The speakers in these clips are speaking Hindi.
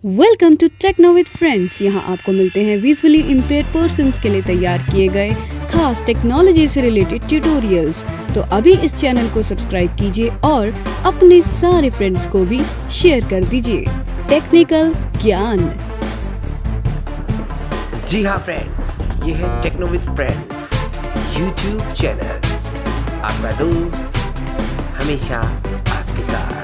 Welcome to techno with friends. यहाँ आपको मिलते हैं विजुअली इम्पेयर्ड पर्सन्स के लिए तैयार किए गए खास टेक्नोलॉजी से रिलेटेड ट्यूटोरियल्स। तो अभी इस चैनल को सब्सक्राइब कीजिए और अपने सारे फ्रेंड्स को भी शेयर कर दीजिए टेक्निकल ज्ञान। जी हाँ फ्रेंड्स, ये है techno with friends YouTube channel. आपका दोस्त हमेशा आपके साथ।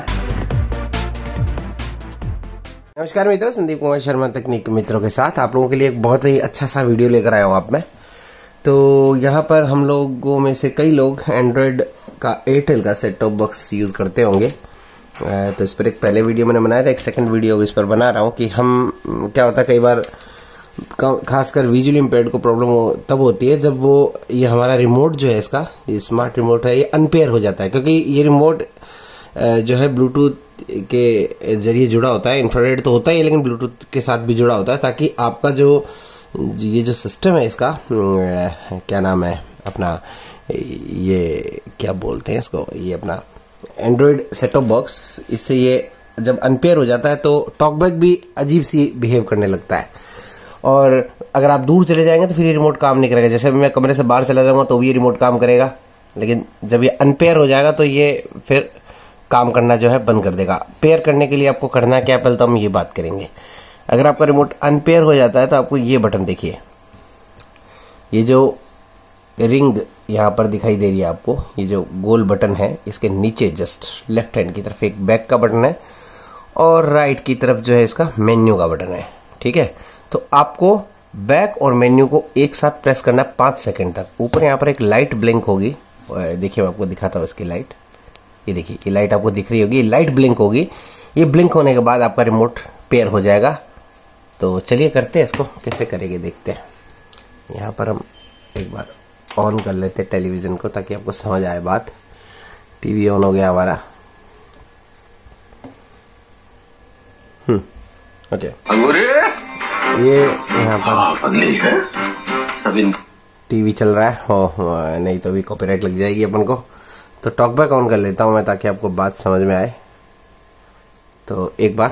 नमस्कार मित्रों, संदीप कुमार शर्मा तकनीक मित्रों के साथ आप लोगों के लिए एक बहुत ही अच्छा सा वीडियो लेकर आया हूँ आप में। तो यहाँ पर हम लोगों में से कई लोग एंड्रॉयड का एयरटेल का सेट टॉप बॉक्स यूज़ करते होंगे। तो इस पर एक पहले वीडियो मैंने बनाया था, एक सेकंड वीडियो इस पर बना रहा हूँ कि हम क्या होता है कई बार खासकर विजुअली इम्पेयर्ड को प्रॉब्लम तब होती है जब ये हमारा रिमोट जो है इसका, ये स्मार्ट रिमोट है, ये अनपेयर हो जाता है। क्योंकि ये रिमोट जो है ब्लूटूथ के जरिए जुड़ा होता है। इंफ्रारेड तो होता ही है लेकिन ब्लूटूथ के साथ भी जुड़ा होता है, ताकि आपका ये जो सिस्टम है इसका क्या नाम है अपना, ये क्या बोलते हैं इसको, ये अपना एंड्रॉयड सेट टॉप बॉक्स, इससे ये जब अनपेयर हो जाता है तो टॉकबैक भी अजीब सी बिहेव करने लगता है। और अगर आप दूर चले जाएंगे तो फिर ये रिमोट काम नहीं करेगा। जैसे मैं कमरे से बाहर चला जाऊंगा तो भी ये रिमोट काम करेगा, लेकिन जब ये अनपेयर हो जाएगा तो ये फिर काम करना जो है बंद कर देगा। पेयर करने के लिए आपको करना क्या है, पहले तो हम ये बात करेंगे। अगर आपका रिमोट अनपेयर हो जाता है तो आपको ये बटन देखिए, ये जो रिंग यहाँ पर दिखाई दे रही है आपको, ये जो गोल बटन है, इसके नीचे जस्ट लेफ्ट हैंड की तरफ एक बैक का बटन है और राइट की तरफ जो है इसका मेन्यू का बटन है। ठीक है, तो आपको बैक और मेन्यू को एक साथ प्रेस करना है 5 सेकंड तक। ऊपर यहाँ पर एक लाइट ब्लिंक होगी, देखिए मैं आपको दिखाता हूँ इसकी लाइट। ये देखिए, ये लाइट आपको दिख रही होगी, ये लाइट ब्लिंक होगी। ये ब्लिंक होने के बाद आपका रिमोट पेयर हो जाएगा। तो चलिए करते हैं इसको, कैसे करेंगे देखते हैं। यहाँ पर हम एक बार ऑन कर लेते हैं टेलीविज़न को, ताकि आपको समझ आए बात। टीवी ऑन हो गया हमारा। ओके, ये यहाँ पर टीवी चल रहा है। हो नहीं तो भी कॉपीराइट लग जाएगी अपन को। तो टॉकबैक ऑन कर लेता हूँ मैं, ताकि आपको बात समझ में आए। तो एक बार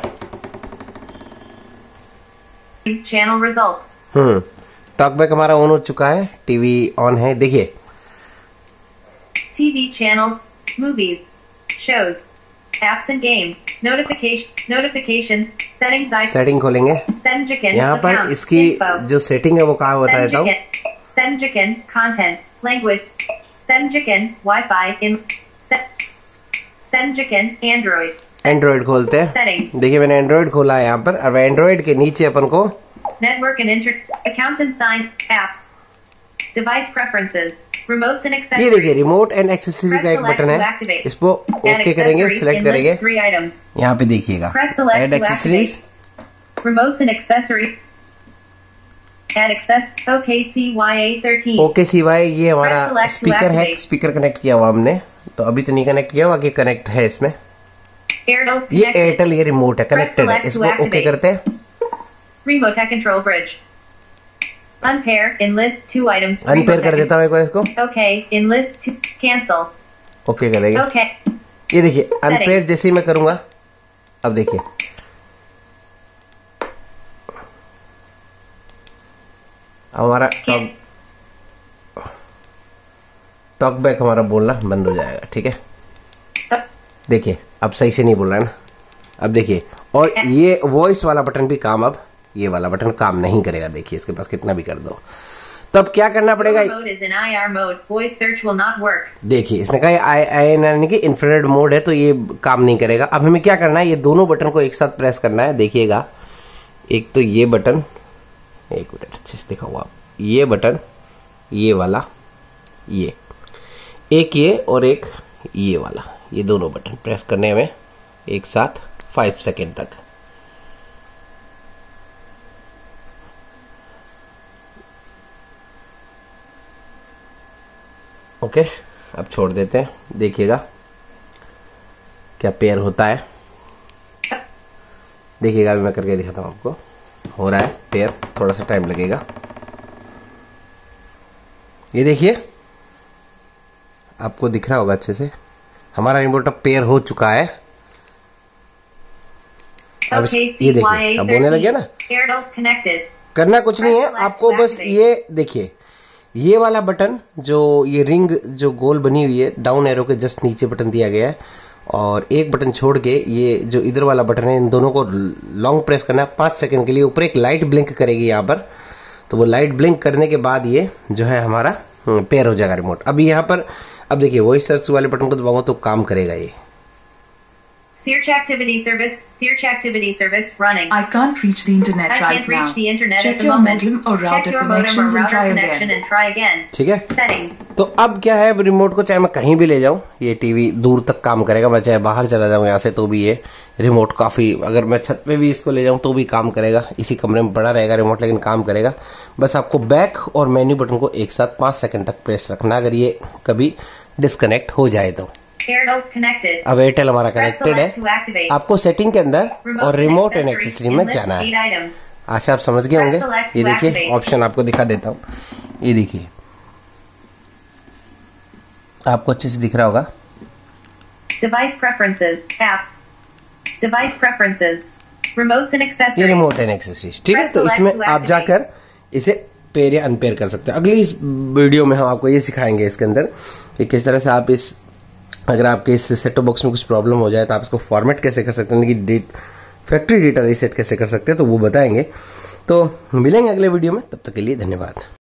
चैनल रिजल्ट्स। टॉकबैक हमारा ऑन हो चुका है, टीवी ऑन है। देखिए TV channels, movies, shows, apps and game, notification, setting खोलेंगे। यहाँ पर इसकी जो सेटिंग है वो कहाँ बताता हूँ। Senjiken content language Senjiken Wi-Fi in Senjiken Android खोलते हैं। देखिए मैंने एंड्रॉइड खोला है यहाँ पर। अब एंड्रॉइड के नीचे अपन को network and accounts and sign apps, device preferences, remotes and accessories। ये देखिए रिमोट एंड एक्सेसरी का एक बटन है, इसको ओके करेंगे, सिलेक्ट करेंगे। यहाँ पे देखिएगा add accessories, remotes and accessories, add access OKCYA13। OKCY ये हमारा स्पीकर है, स्पीकर कनेक्ट किया हुआ हमने। तो अभी तो नहीं कनेक्ट किया हुआ, कि कनेक्ट है इसमें। ये एयरटेल, ये रिमोट है, कनेक्टेड है। इसको ओके करते हैं। Remote control bridge unpair in list 2 items। Unpair कर देता हूँ एक बार इसको। Okay in list 2 cancel। Okay करेंगे। Okay ये देखिए अनपेयर जैसे ही मैं करूंगा, अब देखिए हमारा टॉकबैक हमारा बोलना बंद हो जाएगा। ठीक है, देखिए अब सही से नहीं बोल रहा है ना। अब देखिए, और ये वॉइस वाला बटन भी काम, अब ये वाला बटन काम नहीं करेगा। देखिए इसके पास कितना भी कर दो। तो अब क्या करना पड़ेगा, देखिए इसने कहा यानी कि इंफ्रारेड मोड है, तो ये काम नहीं करेगा। अब हमें क्या करना है, ये दोनों बटन को एक साथ प्रेस करना है। देखिएगा, एक तो ये बटन, एक मिनट अच्छे से दिखाऊँ आप, ये बटन, ये वाला, ये एक, ये और एक ये वाला, ये दोनों बटन प्रेस करने में एक साथ 5 सेकेंड तक। ओके, अब छोड़ देते हैं। देखिएगा क्या पेयर होता है। देखिएगा अभी मैं करके दिखाता हूँ आपको। हो रहा है पेयर, थोड़ा सा टाइम लगेगा। ये देखिए आपको दिख रहा होगा अच्छे से, हमारा रिमोट अब पेयर हो चुका है। अब ये देखिए, अब होने लग गया ना। Airtel connected. करना कुछ नहीं है आपको, बस ये देखिए, ये वाला बटन जो ये रिंग जो गोल बनी हुई है, डाउन एरो के जस्ट नीचे बटन दिया गया है, और एक बटन छोड़ के ये जो इधर वाला बटन है, इन दोनों को लॉन्ग प्रेस करना है 5 सेकंड के लिए। ऊपर एक लाइट ब्लिंक करेगी यहाँ पर, तो वो लाइट ब्लिंक करने के बाद ये जो है हमारा पेयर हो जाएगा रिमोट। अभी यहाँ पर अब देखिए, वॉइस सर्च वाले बटन को दबाऊंगा तो काम करेगा ये। Search activity service running. I can't reach the internet I right can't reach now. the internet Check at the your moment. modem or Check router your modem or connections and router try connection again. and try again. ठीक है, Settings. तो अब क्या है, रिमोट को चाहे मैं कहीं भी ले जाऊं, ये टीवी दूर तक काम करेगा। मैं चाहे बाहर चला जाऊं यहाँ से तो भी ये रिमोट काफ़ी, अगर मैं छत पे भी इसको ले जाऊं तो भी काम करेगा। इसी कमरे में पड़ा रहेगा रिमोट, लेकिन काम करेगा। बस आपको बैक और मेन्यू बटन को एक साथ 5 सेकंड तक प्रेस रखना, अगर ये कभी डिस्कनेक्ट हो जाए तो। Airtel connected. अब एयरटेल हमारा Press कनेक्टेड select to है। activate. आपको सेटिंग के अंदर Remote और and remote and accessories accessory in में list जाना है। 8 items. आशा आप समझ गए होंगे। Select to ये देखिए, activate. ऑप्शन आपको दिखा देता हूँ। ये देखिए, आपको अच्छे से दिख रहा होगा। Device preferences. Apps. Device preferences. Remotes and ये accessories. रिमोट एंड एक्सेसरीज, ठीक है। Press तो select इसमें to आप activate. जाकर इसे पेयर या अनपेयर कर सकते हैं। अगली इस वीडियो में हम आपको ये सिखाएंगे इसके अंदर कि किस तरह से आप इस, अगर आपके इस सेट टॉप बॉक्स में कुछ प्रॉब्लम हो जाए तो आप इसको फॉर्मेट कैसे कर सकते हैं, कि फैक्ट्री डेटा रीसेट कैसे कर सकते हैं, तो वो बताएंगे। तो मिलेंगे अगले वीडियो में, तब तक के लिए धन्यवाद।